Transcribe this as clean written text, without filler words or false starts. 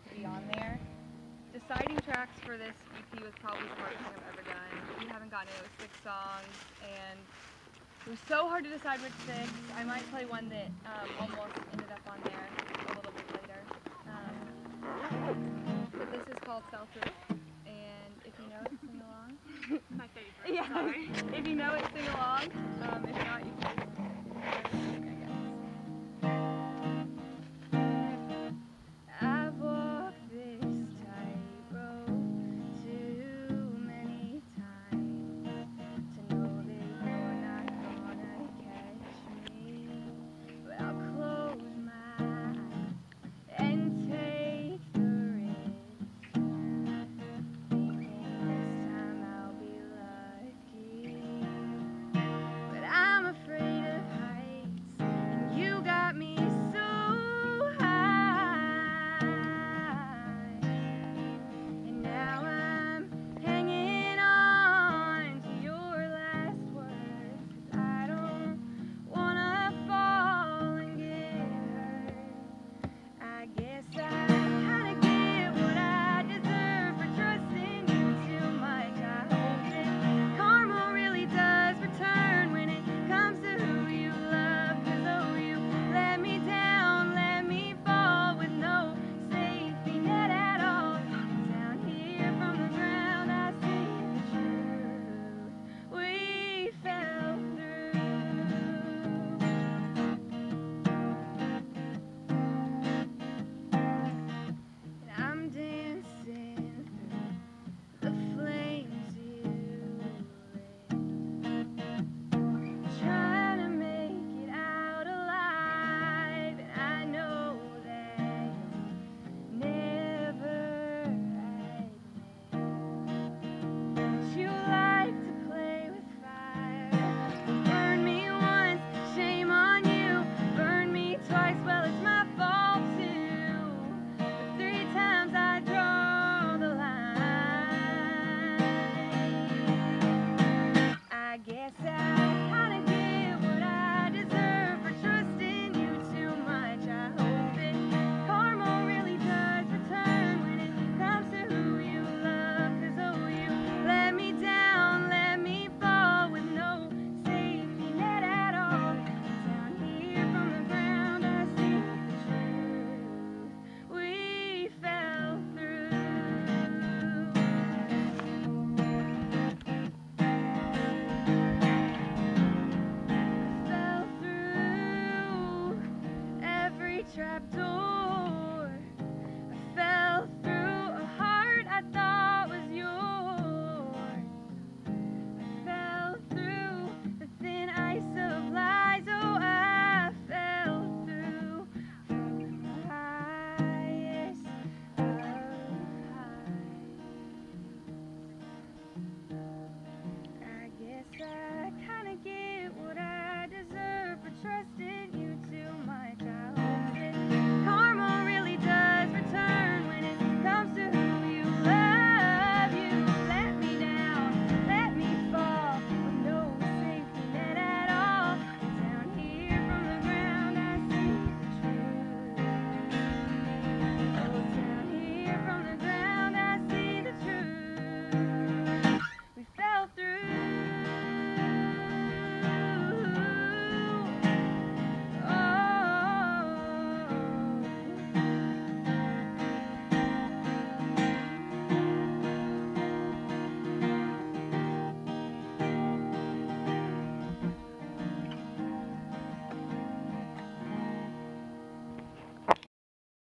to be on there. Deciding tracks for this EP was probably the hardest thing I've ever done. We haven't gotten it with 6 songs, and it was so hard to decide which 6. I might play one that almost ended up on there a little bit later. But this is called Fell Through, and if you know it, sing along. My favorite. Yeah, Sorry. if you know it, sing along. If not, you can just try to sing, I guess. I've walked this tightrope too many times to know that you're not gonna catch me. But I'll close my eyes and take the risk, thinking this time I'll be lucky. But I'm afraid of heights, and you got me so high. And now I'm hanging on to your last words, 'cause I don't wanna fall and get hurt. I guess I kinda get what I deserve for trusting you too much. I hope that karma really does return when it comes to who you love. 'Cause oh, you let me down, let me fall with no safety net at all. Down here from the ground I see the truth. We fell through. And I'm dancing through the flames you lit, trying to make it out alive. And I know that you'll never admit that you like to play with fire. Burn me once, shame on you. Burn me twice, well it's my fault too. But 3 times I draw the line. I guess I kinda get what I deserve for trusting you too much. I hope that karma really does return when it comes to who you love. 'Cause oh, you let me down, let me fall with no safety net at all. Down here from the ground I see the truth. We fell through. Fell through every trap door.